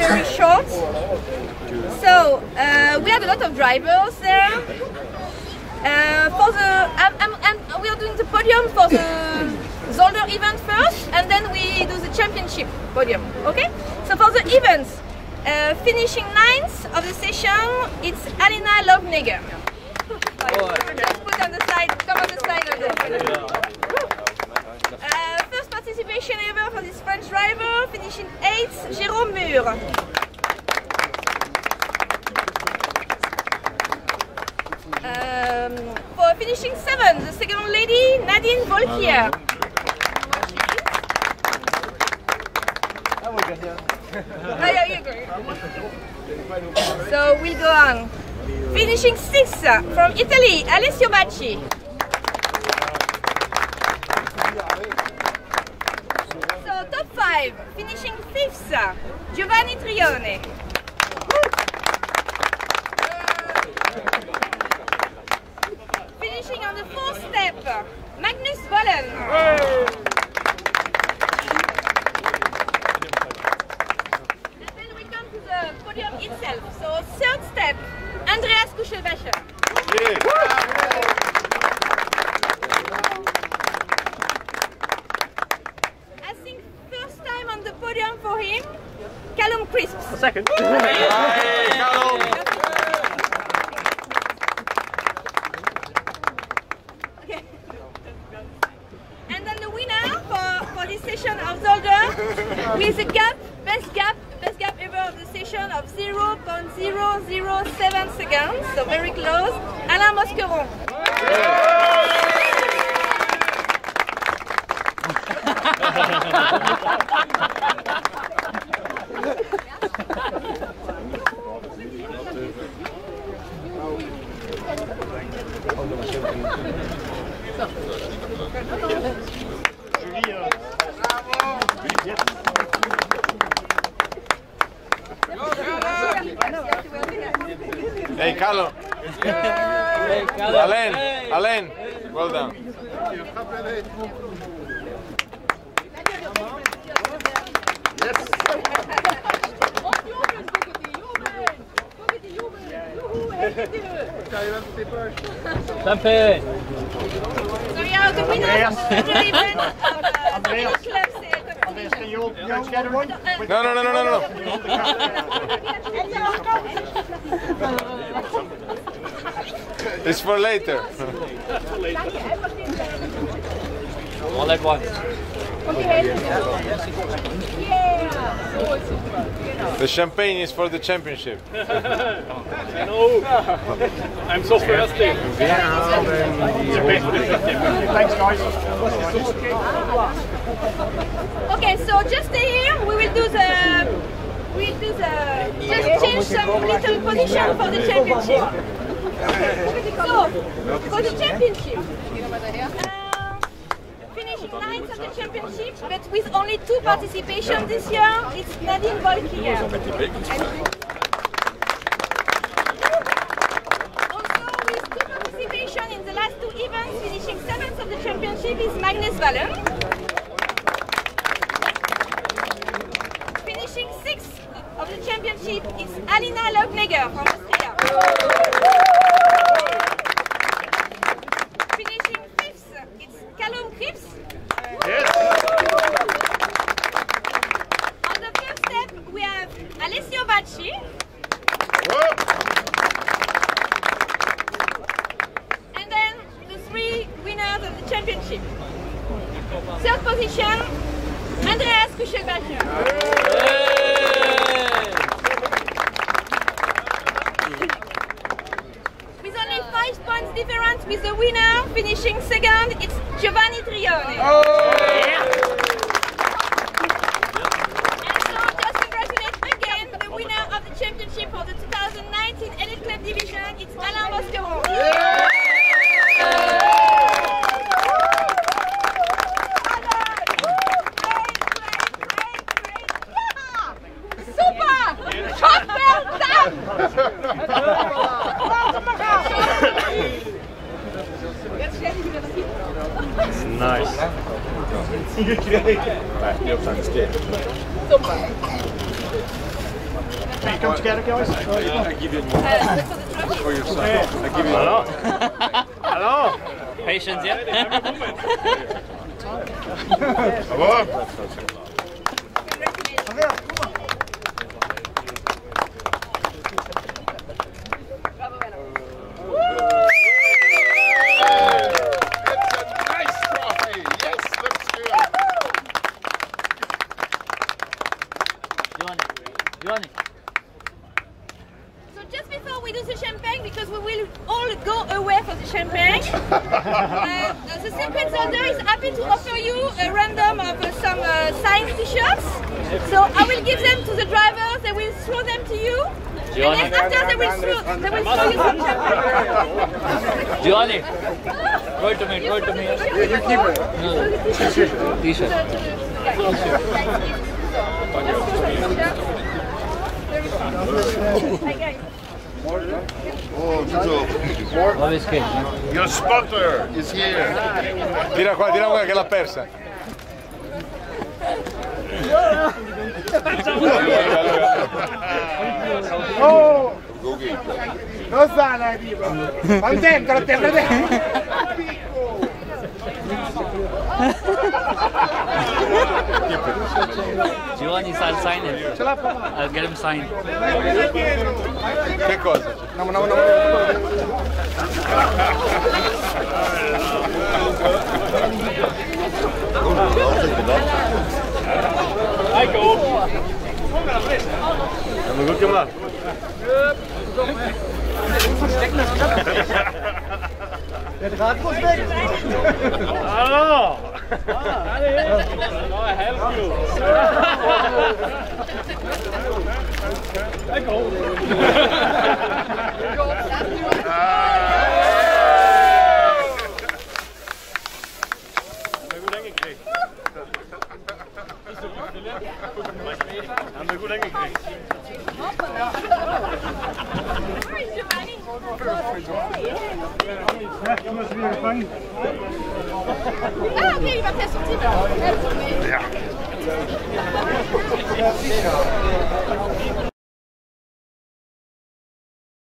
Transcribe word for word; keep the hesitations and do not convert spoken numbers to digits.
very short. So uh, we had a lot of drivers there. Uh, for the um, um, and we are doing the podium for the Zolder event first, and then we do the championship podium. Okay. So for the events, uh, finishing ninth of the session, it's Alina Lovneger. Just put on the side. Come on the side of the. Uh, first participation ever for this French driver, finishing eighth, Jérôme Mur. Um, for finishing seventh, the second lady, Nadine Volkier. Oh, yeah, you agree. So we'll go on. Finishing sixth from Italy, Alessio Bacci. So top five, finishing fifth, Giovanni Trione. Finishing on the fourth step, Magnus Vollen. And then we come to the podium itself. So third step, Andreas Kuschelbacher. Yeah. I think first time on the podium for him, Callum Crisps. A second. Okay. And then the winner for, for this session of Zolder with a gap, best gap, best gap ever of the session of zero point zero zero seven seconds, so very close, Alain Mosqueron. Hey, Carlo. Hey, Carlo. Alain, Alain, well done. Danke. So you are the winner of the event of uh, the club. No, no, no, no, no, no. It's for later. All at once. The champagne is for the championship. No, I'm so thirsty. Thanks, guys. Okay, so just stay here. We will do the. We'll do the. Just change some little position for the championship. So, for the championship, uh, finishing ninth of the championship, but with only two participation this year, it's Nadine Volkier. Also, with two participation in the last two events, finishing seventh of the championship is Magnus Wallen. Finishing sixth of the championship is Alina Lovneger from Austria. Finishing fifth, it's Callum Cripps. Yes. On the first step, we have Alessio Bacci. And then the three winners of the championship. Third position, Andreas Kuschelbacher. Five points difference with the winner, finishing second, it's Giovanni Trione. Oh. And so just congratulate again the winner of the championship for the two thousand nineteen Elite Club Division, it's Alain Mosqueron. Yeah. Super! Job well done! Nice. Vai, io sono schietto. Super. Can you come together, guys? I give you Uh, for your son. I give you hello. Hello. Patience, yeah? So just before we do the champagne, because we will all go away for the champagne, uh, the secret soldier is happy to offer you a random of uh, some uh, signed t-shirts. So I will give them to the drivers, they will throw them to you. And then after they will throw, they will throw you some champagne. Giovanni, throw it to me, throw it to me. You keep it. No, t-shirt. Always cake, man. Your spotter is here. Tira qua, tira qua che l'ha persa. Oh! Non sta la tipo! Contento, lo tengo Giovanni, I'll sign it. I'll get him signed. Che cosa? No, no, no. Ecco. Non mi chiamare. Der Draht muss weg! Hallo. I help you. Ecco. Haben wir gut hingekriegt. Ja, muss wieder gefangen. Ah ok, il va faire sortir. Ja.